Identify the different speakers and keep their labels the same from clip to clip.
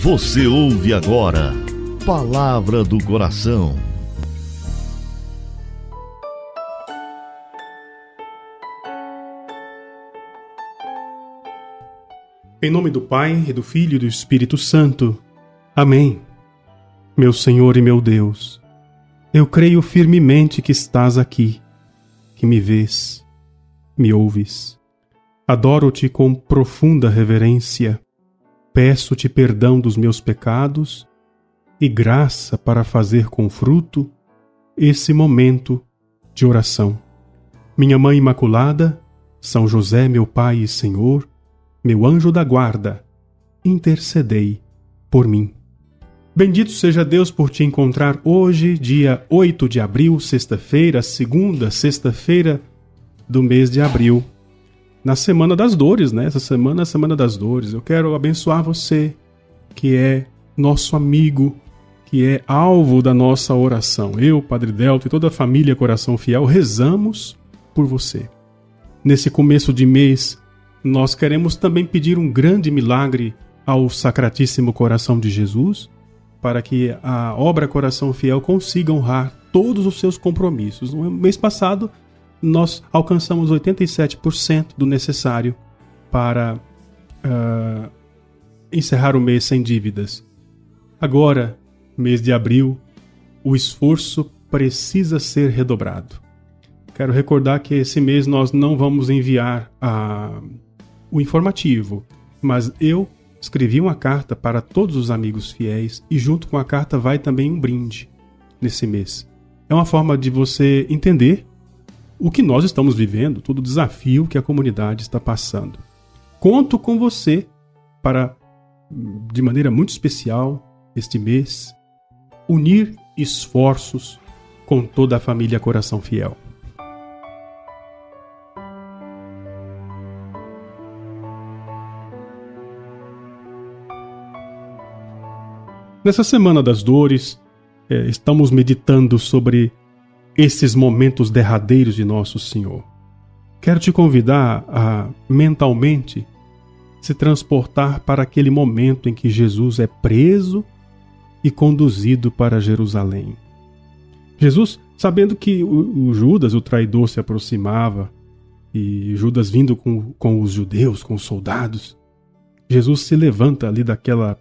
Speaker 1: Você ouve agora Palavra do Coração.
Speaker 2: Em nome do Pai, e do Filho e do Espírito Santo. Amém. Meu Senhor e meu Deus, eu creio firmemente que estás aqui, que me vês, me ouves. Adoro-te com profunda reverência. Peço-te perdão dos meus pecados e graça para fazer com fruto esse momento de oração. Minha Mãe Imaculada, São José, meu Pai e Senhor, meu anjo da guarda, intercedei por mim. Bendito seja Deus por te encontrar hoje, dia 8 de abril, sexta-feira, segunda sexta-feira do mês de abril, na Semana das Dores, né? Essa semana é a Semana das Dores. Eu quero abençoar você, que é nosso amigo, que é alvo da nossa oração. Eu, Padre Delto e toda a família Coração Fiel rezamos por você. Nesse começo de mês, nós queremos também pedir um grande milagre ao Sacratíssimo Coração de Jesus, para que a obra Coração Fiel consiga honrar todos os seus compromissos. No mês passado, nós alcançamos 87% do necessário para encerrar o mês sem dívidas. Agora, mês de abril, o esforço precisa ser redobrado. Quero recordar que esse mês nós não vamos enviar o informativo, mas eu escrevi uma carta para todos os amigos fiéis e junto com a carta vai também um brinde nesse mês. É uma forma de você entender o que nós estamos vivendo, todo o desafio que a comunidade está passando. Conto com você para, de maneira muito especial, este mês, unir esforços com toda a família Coração Fiel. Nessa Semana das Dores, estamos meditando sobre esses momentos derradeiros de Nosso Senhor. Quero te convidar a, mentalmente, se transportar para aquele momento em que Jesus é preso e conduzido para Jerusalém. Jesus, sabendo que o Judas, o traidor, se aproximava, e Judas vindo com os judeus, com os soldados, Jesus se levanta ali daquela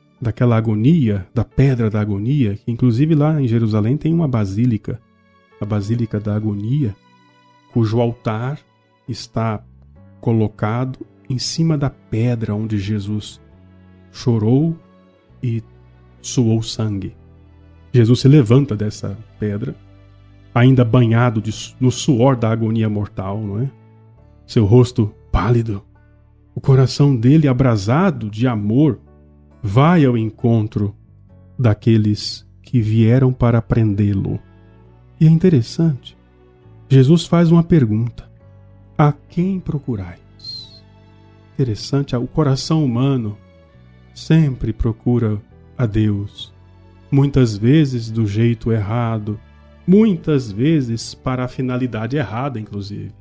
Speaker 2: agonia, da pedra da agonia, que inclusive lá em Jerusalém tem uma basílica, a Basílica da Agonia, cujo altar está colocado em cima da pedra onde Jesus chorou e suou sangue. Jesus se levanta dessa pedra, ainda banhado no suor da agonia mortal, não é? Seu rosto pálido, o coração dele abrasado de amor, vai ao encontro daqueles que vieram para prendê-lo. E é interessante, Jesus faz uma pergunta: a quem procurais? Interessante, o coração humano sempre procura a Deus, muitas vezes do jeito errado, muitas vezes para a finalidade errada, inclusive.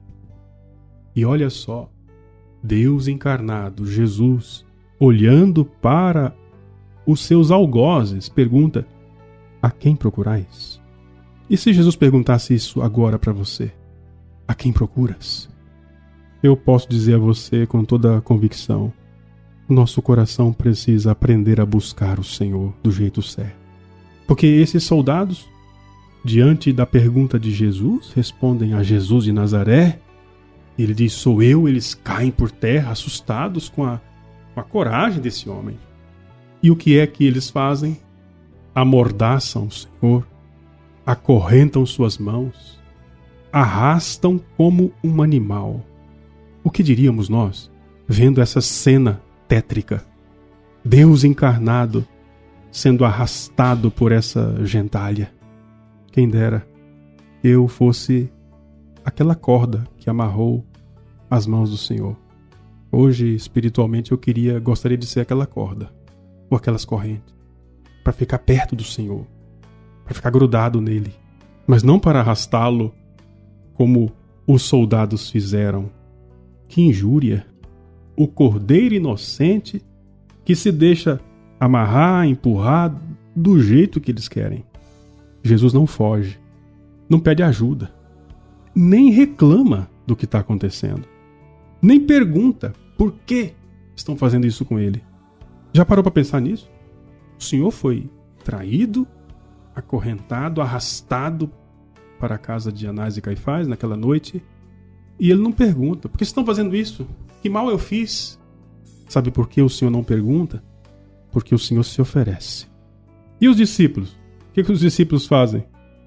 Speaker 2: E olha só, Deus encarnado, Jesus, olhando para os seus algozes, pergunta: a quem procurais? E se Jesus perguntasse isso agora para você? A quem procuras? Eu posso dizer a você com toda a convicção: nosso coração precisa aprender a buscar o Senhor do jeito certo. Porque esses soldados, diante da pergunta de Jesus, respondem a Jesus de Nazaré. Ele diz: sou eu. Eles caem por terra, assustados com a coragem desse homem. E o que é que eles fazem? Amordaçam o Senhor, acorrentam suas mãos, arrastam como um animal. O que diríamos nós, vendo essa cena tétrica? Deus encarnado sendo arrastado por essa gentalha. Quem dera eu fosse aquela corda que amarrou as mãos do Senhor. Hoje, espiritualmente, gostaria de ser aquela corda, ou aquelas correntes, para ficar perto do Senhor, para ficar grudado nele, mas não para arrastá-lo como os soldados fizeram. Que injúria! O cordeiro inocente que se deixa amarrar, empurrar do jeito que eles querem. Jesus não foge, não pede ajuda, nem reclama do que está acontecendo, nem pergunta por que estão fazendo isso com ele. Já parou para pensar nisso? O Senhor foi traído, acorrentado, arrastado para a casa de Anás e Caifás naquela noite, e ele não pergunta: por que estão fazendo isso? Que mal eu fiz? Sabe por que o Senhor não pergunta? Porque o Senhor se oferece. E os discípulos? O que os discípulos fazem?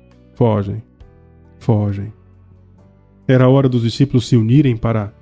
Speaker 2: Fogem. Era a hora dos discípulos se unirem para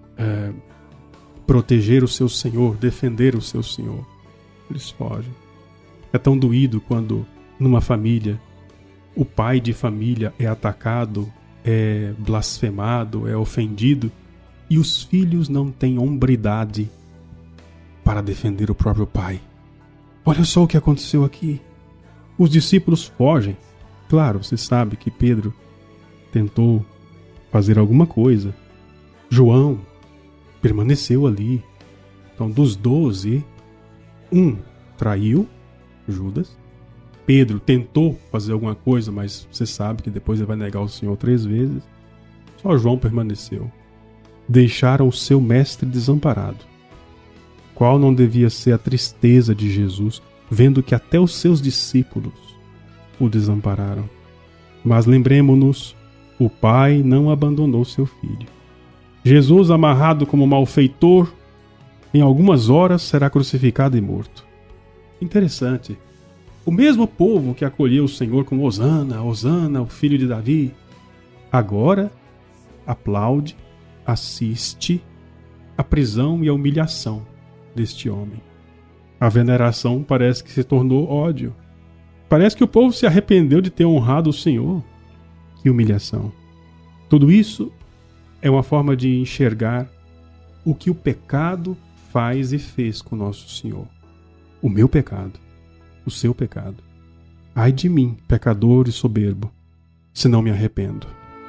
Speaker 2: proteger o seu Senhor, defender o seu Senhor. Eles fogem. É tão doído quando numa família o pai de família é atacado, é blasfemado, é ofendido, e os filhos não têm hombridade para defender o próprio pai. Olha só o que aconteceu aqui. Os discípulos fogem. Claro, você sabe que Pedro tentou fazer alguma coisa. João permaneceu ali. Então, dos 12, um traiu, Judas. Pedro tentou fazer alguma coisa, mas você sabe que depois ele vai negar o Senhor 3 vezes. Só João permaneceu. Deixaram o seu mestre desamparado. Qual não devia ser a tristeza de Jesus, vendo que até os seus discípulos o desampararam? Mas lembremos-nos, o Pai não abandonou seu Filho. Jesus, amarrado como malfeitor, em algumas horas será crucificado e morto. Interessante. O mesmo povo que acolheu o Senhor com Hosana, Hosana, o filho de Davi, agora aplaude, assiste a prisão e a humilhação deste homem. A veneração parece que se tornou ódio. Parece que o povo se arrependeu de ter honrado o Senhor. Que humilhação. Tudo isso é uma forma de enxergar o que o pecado faz e fez com nosso Senhor. O meu pecado, o seu pecado. Ai de mim, pecador e soberbo, se não me arrependo.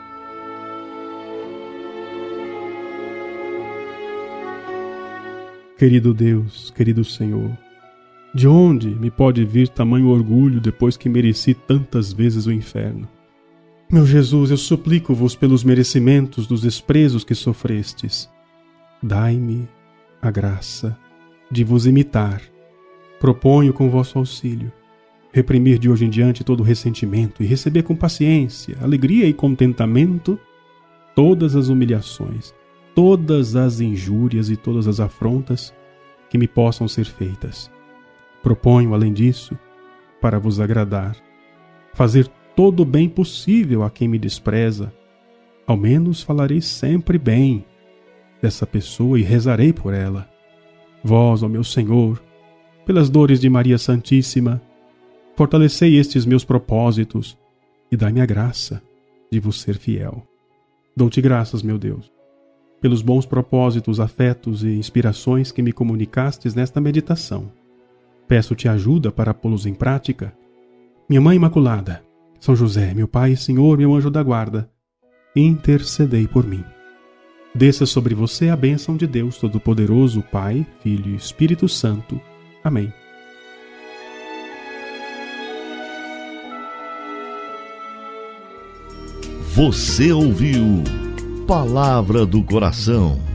Speaker 2: Querido Deus, querido Senhor, de onde me pode vir tamanho orgulho depois que mereci tantas vezes o inferno? Meu Jesus, eu suplico-vos pelos merecimentos dos desprezos que sofrestes. Dai-me a graça de vos imitar. Proponho com vosso auxílio reprimir de hoje em diante todo ressentimento e receber com paciência, alegria e contentamento todas as humilhações, todas as injúrias e todas as afrontas que me possam ser feitas. Proponho, além disso, para vos agradar, fazer todo o bem possível a quem me despreza. Ao menos falarei sempre bem dessa pessoa e rezarei por ela. Vós, ó meu Senhor, pelas dores de Maria Santíssima, fortalecei estes meus propósitos e dai-me a graça de vos ser fiel. Dou-te graças, meu Deus, pelos bons propósitos, afetos e inspirações que me comunicastes nesta meditação. Peço-te ajuda para pô-los em prática. Minha Mãe Imaculada, São José, meu Pai e Senhor, meu anjo da guarda, intercedei por mim. Desça sobre você a bênção de Deus Todo-Poderoso, Pai, Filho e Espírito Santo. Amém.
Speaker 1: Você ouviu Palavra do Coração.